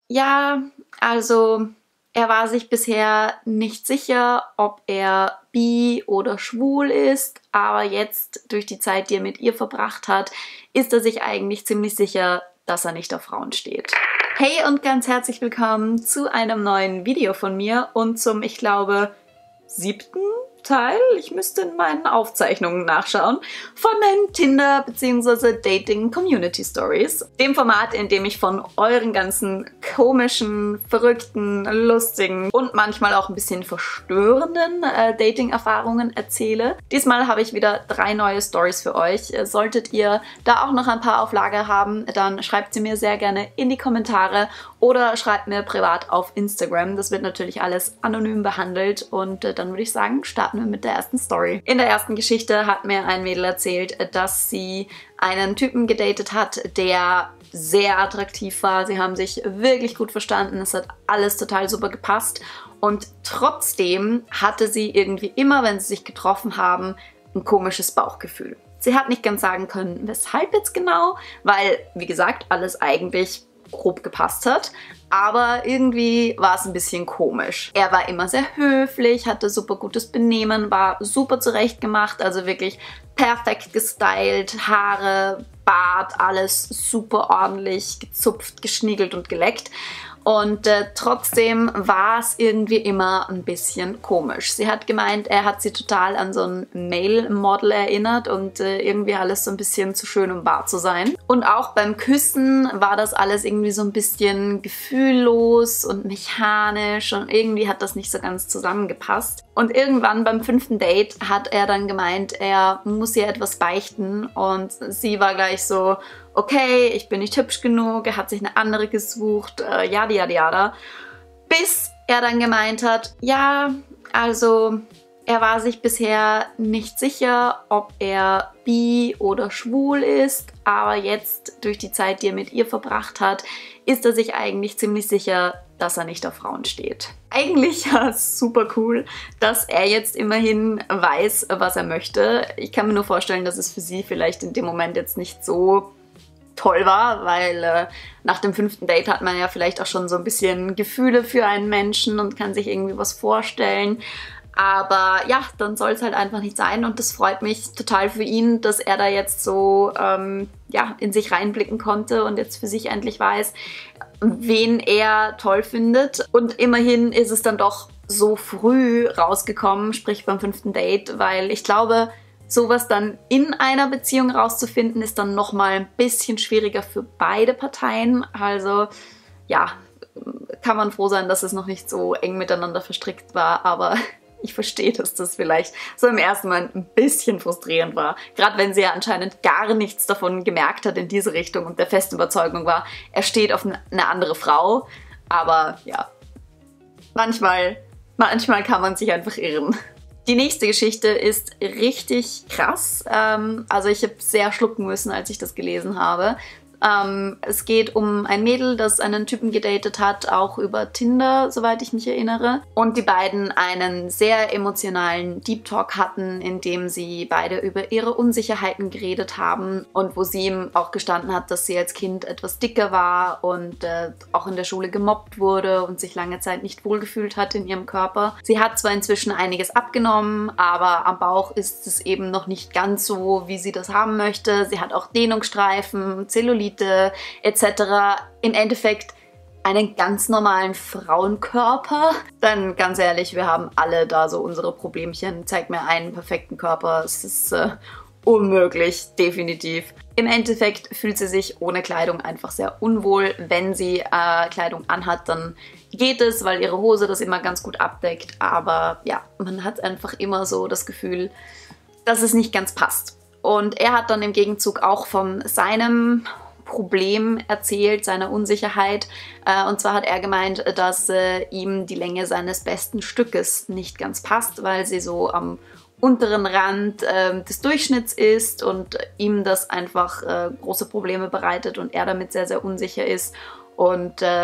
Ja, also er war sich bisher nicht sicher, ob er bi oder schwul ist, aber jetzt durch die Zeit, die er mit ihr verbracht hat, ist er sich eigentlich ziemlich sicher, dass er nicht auf Frauen steht. Hey und ganz herzlich willkommen zu einem neuen Video von mir und zum, ich glaube, 7. Teil, ich müsste in meinen Aufzeichnungen nachschauen, von den Tinder- bzw. Dating-Community-Stories. Dem Format, in dem ich von euren ganzen komischen, verrückten, lustigen und manchmal auch ein bisschen verstörenden Dating-Erfahrungen erzähle. Diesmal habe ich wieder 3 neue Stories für euch. Solltet ihr da auch noch ein paar auf Lager haben, dann schreibt sie mir sehr gerne in die Kommentare oder schreibt mir privat auf Instagram. Das wird natürlich alles anonym behandelt und dann würde ich sagen, starten wir mit der ersten Story. In der ersten Geschichte hat mir ein Mädel erzählt, dass sie einen Typen gedatet hat, der sehr attraktiv war. Sie haben sich wirklich gut verstanden. Es hat alles total super gepasst. Und trotzdem hatte sie irgendwie immer, wenn sie sich getroffen haben, ein komisches Bauchgefühl. Sie hat nicht ganz sagen können, weshalb jetzt genau, weil, wie gesagt, alles eigentlich grob gepasst hat, aber irgendwie war es ein bisschen komisch. Er war immer sehr höflich, hatte super gutes Benehmen, war super zurechtgemacht, also wirklich perfekt gestylt, Haare, Bart, alles super ordentlich gezupft, geschniegelt und geleckt. Und trotzdem war es irgendwie immer ein bisschen komisch. Sie hat gemeint, er hat sie total an so ein Male-Model erinnert und irgendwie alles so ein bisschen zu schön, um wahr zu sein. Und auch beim Küssen war das alles irgendwie so ein bisschen gefühllos und mechanisch und irgendwie hat das nicht so ganz zusammengepasst. Und irgendwann beim 5. Date hat er dann gemeint, er muss ihr etwas beichten und sie war gleich so, okay, ich bin nicht hübsch genug, er hat sich eine andere gesucht, yada yada yada. Bis er dann gemeint hat, ja, also er war sich bisher nicht sicher, ob er bi oder schwul ist, aber jetzt durch die Zeit, die er mit ihr verbracht hat, ist er sich eigentlich ziemlich sicher, dass er nicht auf Frauen steht. Eigentlich ja super cool, dass er jetzt immerhin weiß, was er möchte. Ich kann mir nur vorstellen, dass es für sie vielleicht in dem Moment jetzt nicht so toll war, weil nach dem 5. Date hat man ja vielleicht auch schon so ein bisschen Gefühle für einen Menschen und kann sich irgendwie was vorstellen. Aber ja, dann soll es halt einfach nicht sein und das freut mich total für ihn, dass er da jetzt so ja, in sich reinblicken konnte und jetzt für sich endlich weiß, wen er toll findet. Und immerhin ist es dann doch so früh rausgekommen, sprich beim 5. Date, weil ich glaube, sowas dann in einer Beziehung rauszufinden, ist dann nochmal ein bisschen schwieriger für beide Parteien. Also ja, kann man froh sein, dass es noch nicht so eng miteinander verstrickt war, aber ich verstehe, dass das vielleicht so im ersten Moment ein bisschen frustrierend war. Gerade wenn sie ja anscheinend gar nichts davon gemerkt hat in diese Richtung und der festen Überzeugung war, er steht auf eine andere Frau. Aber ja, manchmal kann man sich einfach irren. Die nächste Geschichte ist richtig krass. Also ich habe sehr schlucken müssen, als ich das gelesen habe. Es geht um ein Mädel, das einen Typen gedatet hat, auch über Tinder, soweit ich mich erinnere. Und die beiden einen sehr emotionalen Deep Talk hatten, in dem sie beide über ihre Unsicherheiten geredet haben und wo sie ihm auch gestanden hat, dass sie als Kind etwas dicker war und auch in der Schule gemobbt wurde und sich lange Zeit nicht wohlgefühlt hat in ihrem Körper. Sie hat zwar inzwischen einiges abgenommen, aber am Bauch ist es eben noch nicht ganz so, wie sie das haben möchte. Sie hat auch Dehnungsstreifen, Zellulite etc. Im Endeffekt einen ganz normalen Frauenkörper. Denn ganz ehrlich, wir haben alle da so unsere Problemchen. Zeig mir einen perfekten Körper. Es ist unmöglich, definitiv. Im Endeffekt fühlt sie sich ohne Kleidung einfach sehr unwohl. Wenn sie Kleidung anhat, dann geht es, weil ihre Hose das immer ganz gut abdeckt. Aber ja, man hat einfach immer so das Gefühl, dass es nicht ganz passt. Und er hat dann im Gegenzug auch von seinem Problem erzählt, seiner Unsicherheit. Und zwar hat er gemeint, dass ihm die Länge seines besten Stückes nicht ganz passt, weil sie so am unteren Rand des Durchschnitts ist und ihm das einfach große Probleme bereitet und er damit sehr, sehr unsicher ist. Und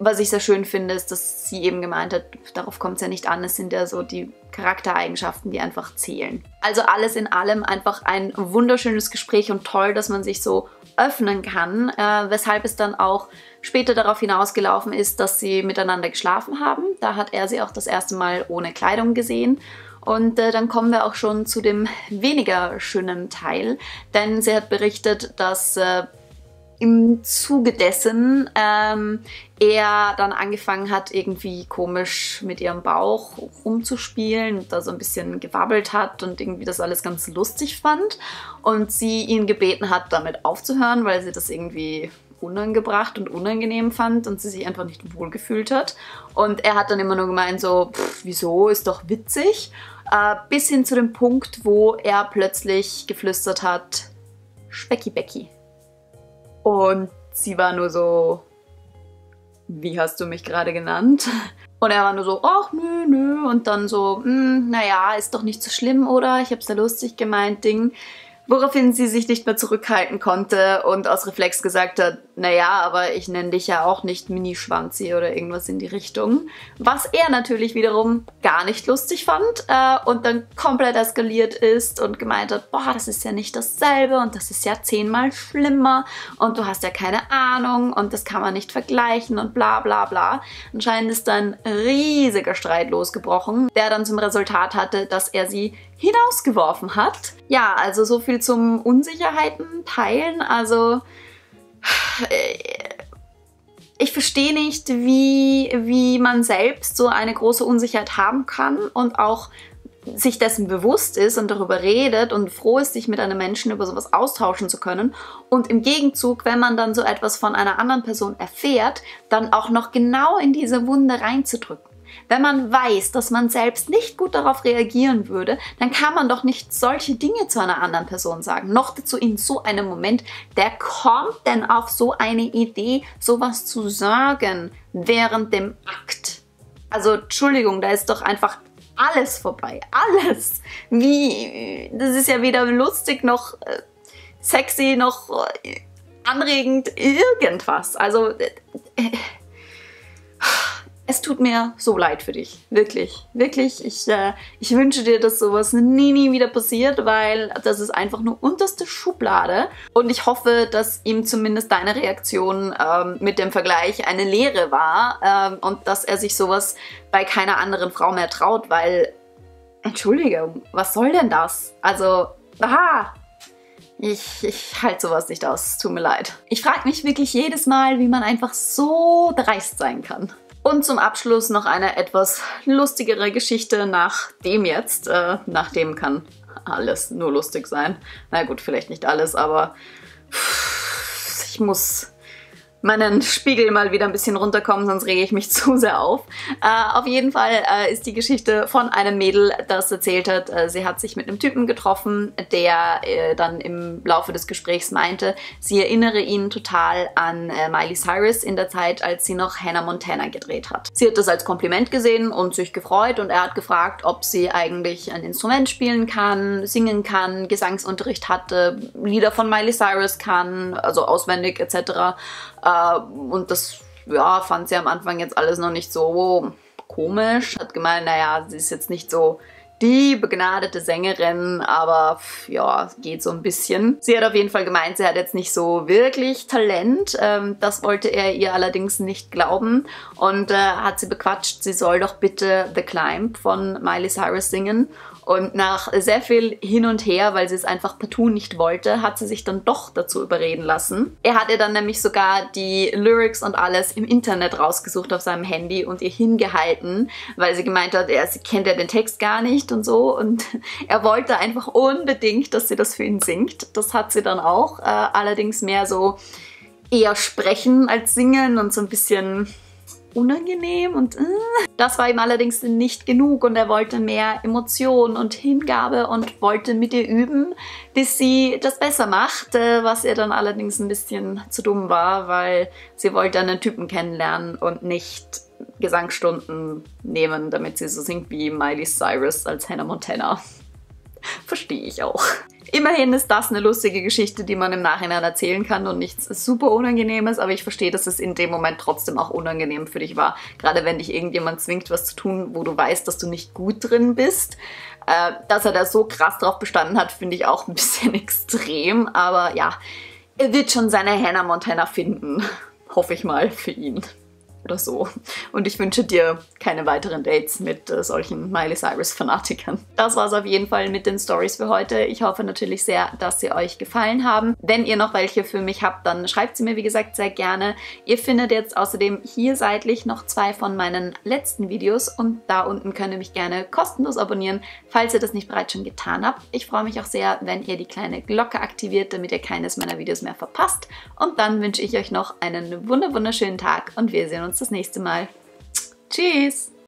Was ich sehr schön finde, ist, dass sie eben gemeint hat, darauf kommt es ja nicht an, es sind ja so die Charaktereigenschaften, die einfach zählen. Also alles in allem einfach ein wunderschönes Gespräch und toll, dass man sich so öffnen kann, weshalb es dann auch später darauf hinausgelaufen ist, dass sie miteinander geschlafen haben. Da hat er sie auch das erste Mal ohne Kleidung gesehen. Und dann kommen wir auch schon zu dem weniger schönen Teil, denn sie hat berichtet, dass im Zuge dessen er dann angefangen hat, irgendwie komisch mit ihrem Bauch rumzuspielen und da so ein bisschen gewabbelt hat und irgendwie das alles ganz lustig fand und sie ihn gebeten hat, damit aufzuhören, weil sie das irgendwie unangebracht und unangenehm fand und sie sich einfach nicht wohlgefühlt hat. Und er hat dann immer nur gemeint so, wieso, ist doch witzig, bis hin zu dem Punkt, wo er plötzlich geflüstert hat, Specki Becky. Und sie war nur so, wie hast du mich gerade genannt? Und er war nur so, ach nö, nö. Und dann so, naja, ist doch nicht so schlimm, oder? Ich hab's ja lustig gemeint, Ding. Woraufhin sie sich nicht mehr zurückhalten konnte und aus Reflex gesagt hat, naja, aber ich nenne dich ja auch nicht Mini-Schwanzi oder irgendwas in die Richtung. Was er natürlich wiederum gar nicht lustig fand und dann komplett eskaliert ist und gemeint hat, boah, das ist ja nicht dasselbe und das ist ja 10-mal schlimmer und du hast ja keine Ahnung und das kann man nicht vergleichen und bla bla bla. Anscheinend ist dann ein riesiger Streit losgebrochen, der dann zum Resultat hatte, dass er sie hinausgeworfen hat. Ja, also so viel zum Unsicherheiten teilen. Also ich verstehe nicht, wie man selbst so eine große Unsicherheit haben kann und auch sich dessen bewusst ist und darüber redet und froh ist, sich mit einem Menschen über sowas austauschen zu können und im Gegenzug, wenn man dann so etwas von einer anderen Person erfährt, dann auch noch genau in diese Wunde reinzudrücken. Wenn man weiß, dass man selbst nicht gut darauf reagieren würde, dann kann man doch nicht solche Dinge zu einer anderen Person sagen. Noch dazu in so einem Moment. Wer kommt denn auf so eine Idee, sowas zu sagen während dem Akt? Also, Entschuldigung, da ist doch einfach alles vorbei. Alles. Das ist ja weder lustig noch sexy noch anregend irgendwas. Also, es tut mir so leid für dich. Wirklich. Wirklich. Ich wünsche dir, dass sowas nie wieder passiert, weil das ist einfach nur unterste Schublade. Und ich hoffe, dass ihm zumindest deine Reaktion mit dem Vergleich eine Lehre war und dass er sich sowas bei keiner anderen Frau mehr traut, weil, Entschuldigung, was soll denn das? Also, ich halte sowas nicht aus. Tut mir leid. Ich frage mich wirklich jedes Mal, wie man einfach so dreist sein kann. Und zum Abschluss noch eine etwas lustigere Geschichte nach dem jetzt. Nach dem kann alles nur lustig sein. Na gut, vielleicht nicht alles, aber ich muss meinen Spiegel mal wieder ein bisschen runterkommen, sonst rege ich mich zu sehr auf. Auf jeden Fall ist die Geschichte von einem Mädel, das erzählt hat, sie hat sich mit einem Typen getroffen, der dann im Laufe des Gesprächs meinte, sie erinnere ihn total an Miley Cyrus in der Zeit, als sie noch Hannah Montana gedreht hat. Sie hat das als Kompliment gesehen und sich gefreut und er hat gefragt, ob sie eigentlich ein Instrument spielen kann, singen kann, Gesangsunterricht hatte, Lieder von Miley Cyrus kann, also auswendig etc. Und das fand sie am Anfang jetzt alles noch nicht so komisch. Hat gemeint, naja, sie ist jetzt nicht so die begnadete Sängerin, aber ja, geht so ein bisschen. Sie hat auf jeden Fall gemeint, sie hat jetzt nicht so wirklich Talent. Das wollte er ihr allerdings nicht glauben und hat sie bequatscht, sie soll doch bitte The Climb von Miley Cyrus singen. Und nach sehr viel hin und her, weil sie es einfach partout nicht wollte, hat sie sich dann doch dazu überreden lassen. Er hat ihr dann nämlich sogar die Lyrics und alles im Internet rausgesucht auf seinem Handy und ihr hingehalten, weil sie gemeint hat, sie kennt ja den Text gar nicht und so. Und er wollte einfach unbedingt, dass sie das für ihn singt. Das hat sie dann auch, allerdings mehr so eher sprechen als singen und so ein bisschen unangenehm und das war ihm allerdings nicht genug und er wollte mehr Emotion und Hingabe und wollte mit ihr üben, bis sie das besser macht, was ihr dann allerdings ein bisschen zu dumm war, weil sie wollte einen Typen kennenlernen und nicht Gesangsstunden nehmen, damit sie so singt wie Miley Cyrus als Hannah Montana. Verstehe ich auch. Immerhin ist das eine lustige Geschichte, die man im Nachhinein erzählen kann und nichts super Unangenehmes, aber ich verstehe, dass es in dem Moment trotzdem auch unangenehm für dich war. Gerade wenn dich irgendjemand zwingt, was zu tun, wo du weißt, dass du nicht gut drin bist. Dass er da so krass drauf bestanden hat, finde ich auch ein bisschen extrem, aber ja, er wird schon seine Hannah Montana finden. Hoffe ich mal für ihn. Oder so. Und ich wünsche dir keine weiteren Dates mit solchen Miley Cyrus-Fanatikern. Das war's auf jeden Fall mit den Stories für heute. Ich hoffe natürlich sehr, dass sie euch gefallen haben. Wenn ihr noch welche für mich habt, dann schreibt sie mir, wie gesagt, sehr gerne. Ihr findet jetzt außerdem hier seitlich noch 2 von meinen letzten Videos und da unten könnt ihr mich gerne kostenlos abonnieren, falls ihr das nicht bereits schon getan habt. Ich freue mich auch sehr, wenn ihr die kleine Glocke aktiviert, damit ihr keines meiner Videos mehr verpasst. Und dann wünsche ich euch noch einen wunderschönen Tag und wir sehen uns das nächste Mal. Tschüss!